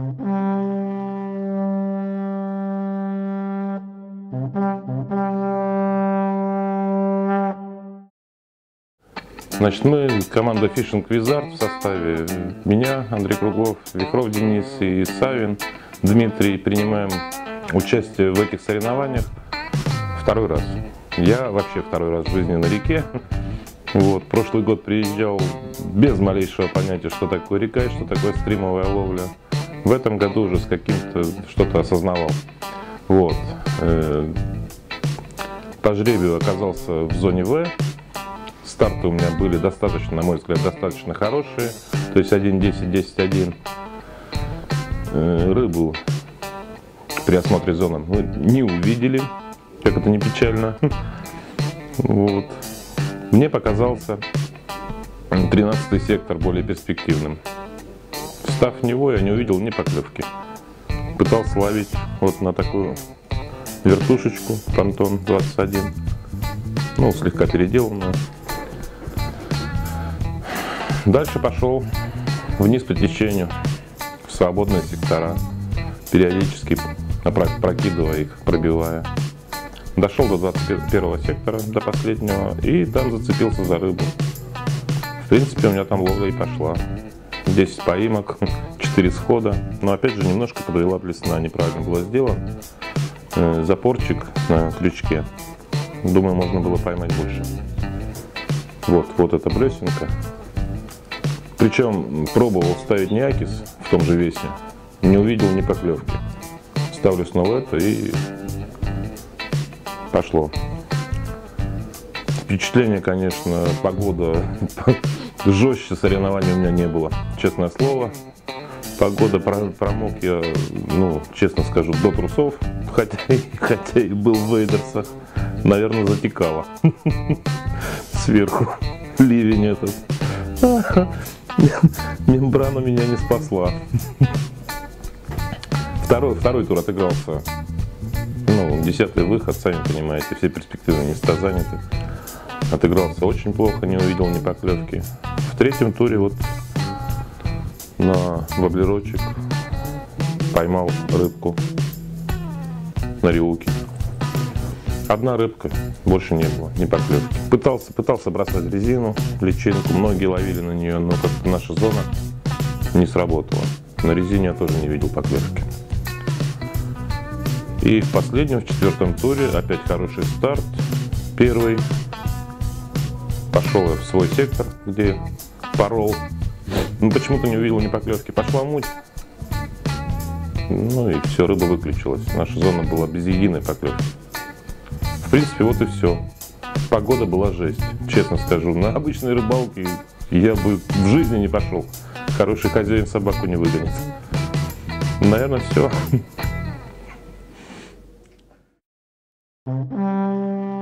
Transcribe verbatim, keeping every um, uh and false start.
Значит, мы команда Fishing Wizard в составе меня, Андрей Круглов, Вихров Денис и Савин Дмитрий принимаем участие в этих соревнованиях второй раз. Я вообще второй раз в жизни на реке. Вот, прошлый год приезжал без малейшего понятия, что такое река и что такое стримовая ловля. В этом году уже с каким-то что-то осознавал. Вот. По жребию оказался в зоне В. Старты у меня были достаточно, на мой взгляд, достаточно хорошие. То есть один десять десять один. Рыбу при осмотре зоны мы не увидели, как это не печально. Вот. Мне показался тринадцатый сектор более перспективным. Встав в него, я не увидел ни поклевки. Пытался ловить вот на такую вертушечку Пантон двадцать один. Ну, слегка переделанную. Дальше пошел вниз по течению, в свободные сектора, периодически прокидывая их, пробивая. Дошел до двадцать первого сектора, до последнего, и там зацепился за рыбу. В принципе, у меня там ловля и пошла. десять поимок, четыре схода, но опять же немножко подвела блесна, неправильно было сделано. Запорчик на крючке. Думаю, можно было поймать больше. Вот, вот эта блесенка. Причем пробовал ставить неакис в том же весе, не увидел ни поклевки. Ставлю снова это и пошло. Впечатление, конечно, погода жестче соревнований у меня не было, честное слово. Погода, промок я, ну, честно скажу, до трусов, хотя, хотя и был в вейдерсах, наверное, затекало сверху ливень этот. Мембрана меня не спасла. Второй, второй тур отыгрался. Ну, десятый выход, сами понимаете, все перспективные места заняты. Отыгрался очень плохо, не увидел ни поклевки. В третьем туре вот на воблерочек поймал рыбку на риуке. Одна рыбка, больше не было, ни поклевки. Пытался, пытался бросать резину, личинку, многие ловили на нее, но как-то наша зона не сработала. На резине я тоже не видел поклевки. И в последнем, в четвертом туре, опять хороший старт. Первый. Пошел я в свой сектор, где порол. Ну, почему-то не увидел ни поклевки. Пошла муть. Ну и все, рыба выключилась. Наша зона была без единой поклевки. В принципе, вот и все. Погода была жесть, честно скажу. На обычной рыбалке я бы в жизни не пошел. Хороший хозяин собаку не выгонит. Наверное, все.